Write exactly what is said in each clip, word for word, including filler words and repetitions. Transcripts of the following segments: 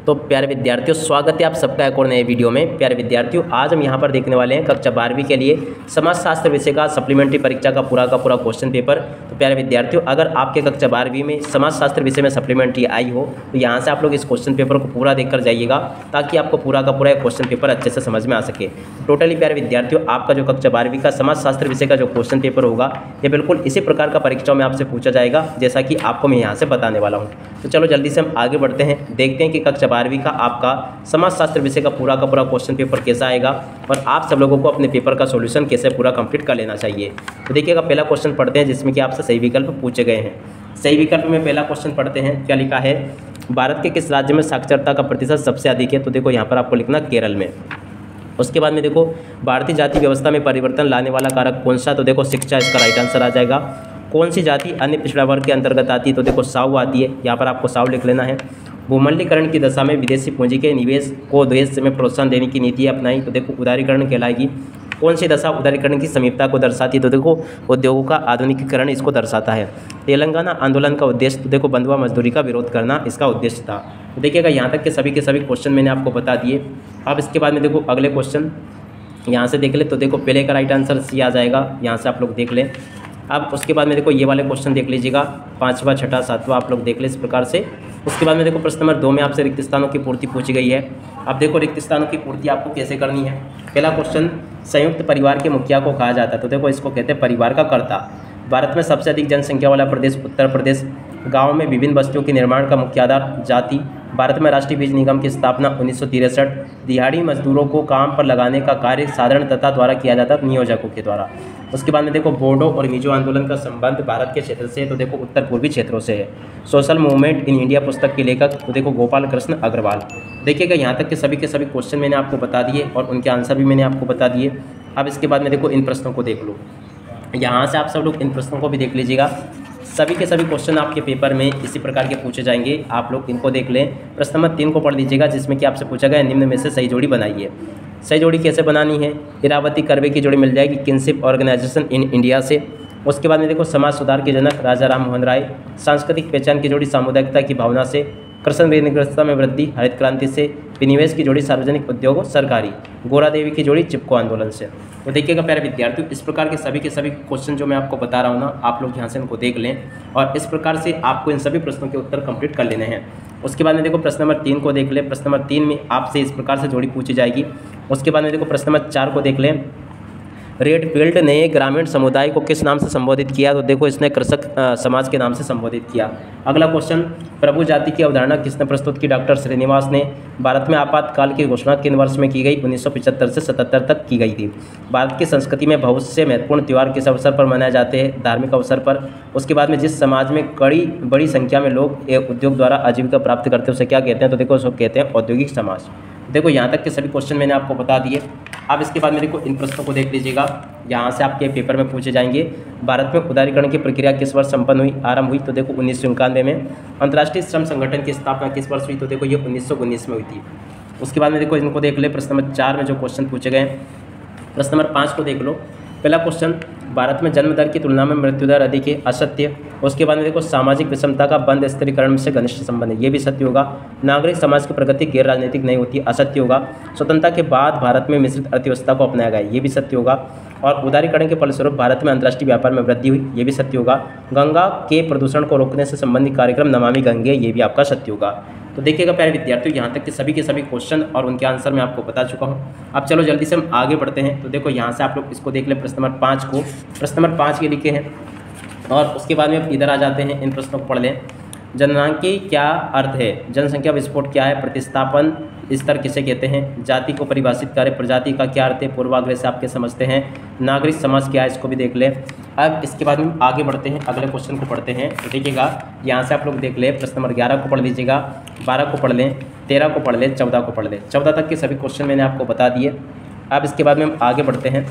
तो प्यारे विद्यार्थियों, स्वागत है आप सबका एक और नए वीडियो में। प्यारे विद्यार्थियों, आज हम यहाँ पर देखने वाले हैं कक्षा बारहवीं के लिए समाजशास्त्र विषय का सप्लीमेंट्री परीक्षा का पूरा का पूरा क्वेश्चन पेपर। तो प्यारे विद्यार्थियों, अगर आपके कक्षा बारहवीं में समाजशास्त्र विषय में सप्लीमेंट्री आई हो तो यहाँ से आप लोग इस क्वेश्चन पेपर को पूरा देखकर जाइएगा, ताकि आपको पूरा का पूरा क्वेश्चन पेपर अच्छे से समझ में आ सके। टोटली प्यारे विद्यार्थियों, आपका जो कक्षा बारहवीं का समाजशास्त्र विषय का जो क्वेश्चन पेपर होगा, ये बिल्कुल इसी प्रकार का परीक्षाओं में आपसे पूछा जाएगा, जैसा कि आपको मैं यहाँ से बताने वाला हूँ। तो चलो जल्दी से हम आगे बढ़ते हैं, देखते हैं कि कक्षा बारहवीं का आपका समाजशास्त्र विषय का पूरा का पूरा क्वेश्चन पेपर कैसा आएगा और आप सब लोगों को अपने पेपर का सॉल्यूशन कैसे पूरा कंप्लीट कर लेना चाहिए। तो देखिएगा, पहला क्वेश्चन पढ़ते हैं जिसमें कि आपसे सही विकल्प पूछे गए हैं। सही विकल्प में पहला क्वेश्चन पढ़ते हैं, क्या लिखा है, भारत के किस राज्य में साक्षरता का प्रतिशत सबसे अधिक है। तो देखो यहाँ पर आपको लिखना केरल में। उसके बाद में देखो, भारतीय जाति व्यवस्था में परिवर्तन लाने वाला कारक कौन सा। तो देखो शिक्षा इसका राइट आंसर आ जाएगा। कौन सी जाति अन्य पिछड़ा वर्ग के अंतर्गत आती है। तो देखो साहू आती है, यहाँ पर आपको साहू लिख लेना है। भूमंडलीकरण की दशा में विदेशी पूंजी के निवेश को देश में प्रोत्साहन देने की नीति अपनाई। तो देखो उदारीकरण कहलाएगी। कौन सी दशा उदारीकरण की समीपता को दर्शाती है। तो देखो उद्योगों का आधुनिकीकरण इसको दर्शाता है। तेलंगाना आंदोलन का उद्देश्य, तो देखो बंधुआ मजदूरी का विरोध करना इसका उद्देश्य था। तो देखिएगा, यहाँ तक के सभी के सभी क्वेश्चन मैंने आपको बता दिए। अब इसके बाद में देखो अगले क्वेश्चन यहाँ से देख ले। तो देखो पहले का राइट आंसर सी आ जाएगा, यहाँ से आप लोग देख लें। अब उसके बाद में देखो ये वाले क्वेश्चन देख लीजिएगा, पाँचवा छठा सातवां आप लोग देख लें इस प्रकार से। उसके बाद में देखो प्रश्न नंबर दो में आपसे रिक्त स्थानों की पूर्ति पूछी गई है। अब देखो रिक्त स्थानों की पूर्ति आपको कैसे करनी है। पहला क्वेश्चन, संयुक्त परिवार के मुखिया को कहा जाता है। तो देखो इसको कहते हैं परिवार का कर्ता। भारत में सबसे अधिक जनसंख्या वाला प्रदेश उत्तर प्रदेश। गाँव में विभिन्न बस्तियों के निर्माण का मुख्य आधार जाति। भारत में राष्ट्रीय बीज निगम की स्थापना उन्नीस सौ तिरसठ। दिहाड़ी मजदूरों को काम पर लगाने का कार्य साधारणतः द्वारा किया जाता है, नियोजकों के द्वारा। उसके बाद में देखो बोडो और मिजो आंदोलन का संबंध भारत के क्षेत्र से, तो देखो उत्तर पूर्वी क्षेत्रों से है। सोशल मूवमेंट इन इंडिया पुस्तक के लेखक, तो देखो गोपाल कृष्ण अग्रवाल। देखिएगा, यहाँ तक के सभी के सभी क्वेश्चन मैंने आपको बता दिए और उनके आंसर भी मैंने आपको बता दिए। अब इसके बाद में देखो इन प्रश्नों को देख लो, यहाँ से आप सब लोग इन प्रश्नों को भी देख लीजिएगा। सभी के सभी क्वेश्चन आपके पेपर में इसी प्रकार के पूछे जाएंगे, आप लोग इनको देख लें। प्रश्न नंबर तीन को पढ़ लीजिएगा, जिसमें कि आपसे पूछा गया निम्न में से सही जोड़ी बनाइए। सही जोड़ी कैसे बनानी है। इरावती कर्वे की जोड़ी मिल जाएगी किनशिप ऑर्गेनाइजेशन इन इंडिया से। उसके बाद में देखो समाज सुधार के जनक राजा राम मोहन राय। सांस्कृतिक पहचान की जोड़ी सामुदायिकता की भावना से। कृषि ऋणग्रस्तता में वृद्धि हरित क्रांति से। विनिवेश की जोड़ी सार्वजनिक उद्योग सरकारी। गोरा देवी की जोड़ी चिपको आंदोलन से। तो देखिएगा प्यारे विद्यार्थियों, इस प्रकार के सभी के सभी क्वेश्चन जो मैं आपको बता रहा हूँ ना, आप लोग यहाँ से इनको देख लें और इस प्रकार से आपको इन सभी प्रश्नों के उत्तर कंप्लीट कर लेने हैं। उसके बाद में देखो प्रश्न नंबर तीन को देख लें। प्रश्न नंबर तीन में आपसे इस प्रकार से जोड़ी पूछी जाएगी। उसके बाद में देखो प्रश्न नंबर चार को देख लें। रेडफील्ड ने ग्रामीण समुदाय को किस नाम से संबोधित किया। तो देखो इसने कृषक समाज के नाम से संबोधित किया। अगला क्वेश्चन, प्रभु जाति की अवधारणा किसने प्रस्तुत की। डॉक्टर श्रीनिवास ने। भारत में आपातकाल की घोषणा किन वर्ष में की गई। उन्नीस सौ पचहत्तर से सतहत्तर तक की गई थी। भारत की संस्कृति में बहुत से महत्वपूर्ण त्यौहार किस अवसर पर मनाए जाते हैं। धार्मिक अवसर पर। उसके बाद में जिस समाज में कड़ी बड़ी संख्या में लोग एक उद्योग द्वारा आजीविका प्राप्त करते हैं उसे क्या कहते हैं। तो देखो उसको कहते हैं औद्योगिक समाज। देखो यहाँ तक के सभी क्वेश्चन मैंने आपको बता दिए। अब इसके बाद में देखो इन प्रश्नों को देख लीजिएगा, यहाँ से आपके पेपर में पूछे जाएंगे। भारत में उदारीकरण की प्रक्रिया किस वर्ष संपन्न हुई, आरंभ हुई। तो देखो उन्नीस सौ इक्यानवे में। अंतर्राष्ट्रीय श्रम संगठन की स्थापना किस वर्ष हुई। तो देखो ये उन्नीस सौ उन्नीस में हुई थी। उसके बाद में देखो इनको देख ले। प्रश्न नंबर चार में जो क्वेश्चन पूछे गए, प्रश्न नंबर पाँच को देख लो। पहला क्वेश्चन, भारत में जन्म दर की तुलना में मृत्यु दर अधिक है, असत्य। उसके बाद में देखो सामाजिक विषमता का बंद स्थिरीकरण से घनिष्ठ संबंध है, ये भी सत्य होगा। नागरिक समाज की प्रगति गैर राजनीतिक नहीं होती, असत्य होगा। स्वतंत्रता के बाद भारत में मिश्रित अर्थव्यवस्था को अपनाया गया, ये भी सत्य होगा। और उदारीकरण के फलस्वरूप भारत में अंतर्राष्ट्रीय व्यापार में वृद्धि हुई, ये भी सत्य होगा। गंगा के प्रदूषण को रोकने से संबंधित कार्यक्रम नमामि गंगे, ये भी आपका सत्य होगा। तो देखिएगा प्यारे विद्यार्थियों, यहाँ तक के सभी के सभी क्वेश्चन और उनके आंसर मैं आपको बता चुका हूँ। अब चलो जल्दी से हम आगे बढ़ते हैं। तो देखो यहाँ से आप लोग इसको देख लें, प्रश्न नंबर पाँच को। प्रश्न नंबर पाँच ये लिखे हैं और उसके बाद में इधर आ जाते हैं, इन प्रश्नों को पढ़ लें। जननांकी क्या अर्थ है। जनसंख्या विस्फोट क्या है। प्रतिस्थापन स्तर किसे कहते हैं। जाति को परिभाषित करें। प्रजाति का क्या अर्थ है, पूर्वाग्रह से आपके समझते हैं। नागरिक समाज क्या है, इसको भी देख लें। अब इसके बाद हम आगे बढ़ते हैं, अगले क्वेश्चन को पढ़ते हैं। तो देखिएगा यहाँ से आप लोग देख लें। प्रश्न नंबर ग्यारह को पढ़ लीजिएगा, बारह को पढ़ लें, तेरह को पढ़ लें, चौदह को पढ़ लें। चौदह तक के सभी क्वेश्चन मैंने आपको बता दिए। अब इसके बाद में हम आगे बढ़ते हैं।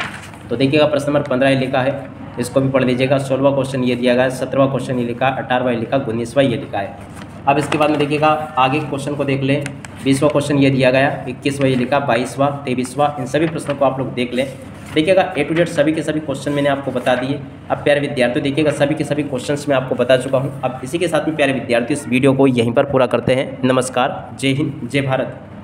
तो देखिएगा प्रश्न नंबर पंद्रह ये लिखा है, इसको भी पढ़ लीजिएगा। सोलहवां क्वेश्चन ये दिया गया है, सत्रहवां क्वेश्चन ये लिखा, अठारहवां ये लिखा, उन्नीसवां ये लिखा है। अब इसके बाद में देखिएगा आगे क्वेश्चन को देख लें। बीसवां क्वेश्चन ये दिया गया, इक्कीसवां ये लिखा, बाईसवां, तेईसवां, इन सभी प्रश्नों को आप लोग देख लें। देखिएगा ए टू जेड सभी के सभी क्वेश्चन मैंने आपको बता दिए। अब प्यारे विद्यार्थियों देखिएगा सभी के सभी क्वेश्चंस मैं आपको बता चुका हूँ। अब इसी के साथ में प्यारे विद्यार्थियों इस वीडियो को यहीं पर पूरा करते हैं। नमस्कार, जय हिंद, जय भारत।